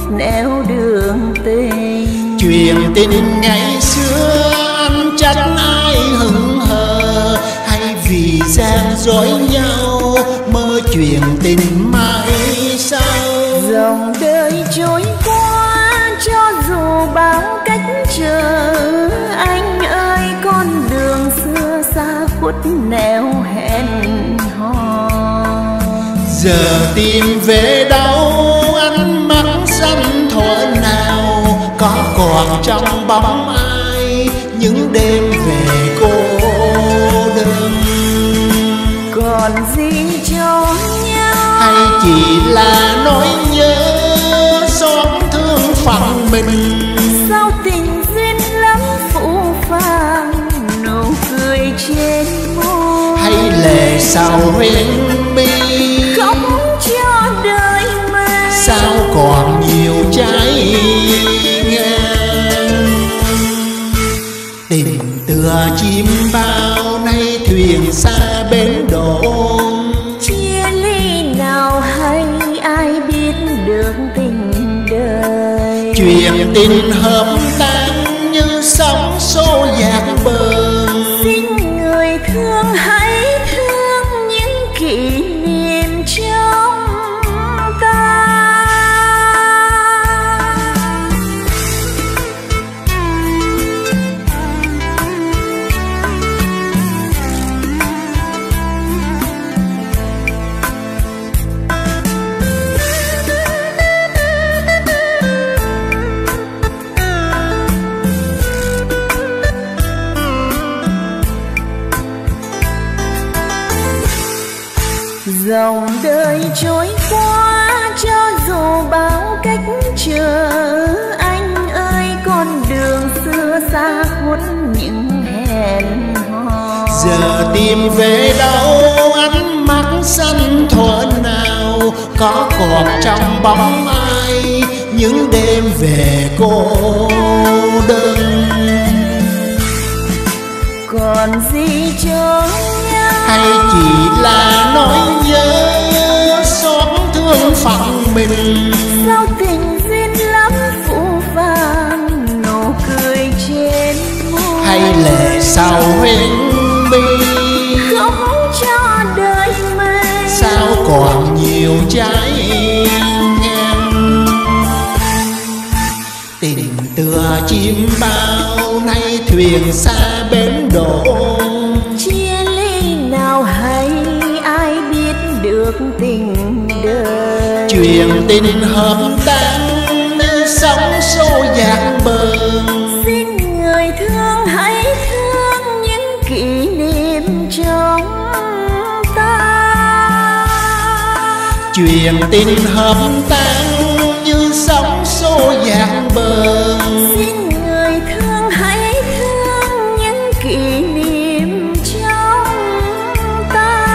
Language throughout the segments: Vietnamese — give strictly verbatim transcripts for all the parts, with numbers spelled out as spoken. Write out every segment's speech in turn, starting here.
nẻo đường tình. Chuyện tình ngày xưa anh trách ai hững hờ, hay vì gian dối nhau mơ chuyện tình mãi sau. Dòng đời trôi qua cho dù bao cách chờ, anh ơi con đường xưa xa khuất nẻo hẹn hò. Giờ tìm về đâu anh mắt xanh thuở nào, có còn trong bóng ai những đêm về cô đơn. Còn gì cho nhau hay chỉ là nỗi nhớ xót thương phận mình. sao tình duyên lắm phũ phàng, nụ cười trên môi hay lệ sầu huyễn mi khóc cho đời mình. sao còn nhiều trái ngang. Tình tựa chim bao nay thuyền xa bến đổ, chia ly nào hay ai biết được tình đời. chuyện tình hợp tan như sóng xô dạt bờ. Xin người thương hãy thương những kỷ niệm trong ta. Dòng đời trôi qua cho dù bao cách chờ, anh ơi con đường xưa xa khuất những hẹn hò. Giờ tìm về đâu ánh mắt xanh thuở nào, có còn trong bóng ai những đêm về cô đơn. Còn gì cho nhau hay chỉ là nỗi nhớ xót thương phận mình. sao tình duyên lắm phũ phàng, nụ cười trên môi hay lệ sầu huyễn mi khóc cho đời mình. sao còn nhiều trái ngang. Tình tựa chim bao nay thuyền xa bến đổ, Chia ly nào hay ai biết được tình đời. chuyện tình hợp tan như sóng xô dạt bờ. Xin người thương hãy thương những kỷ niệm trong ta. chuyện tình hợp tan như sóng xô dạt bờ. Xin người thương hãy thương những kỷ niệm trong ta.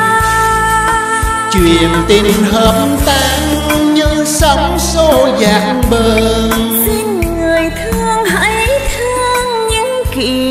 chuyện tình hợp tan như sóng xô dạt bờ. Xin người thương hãy thương những kỷ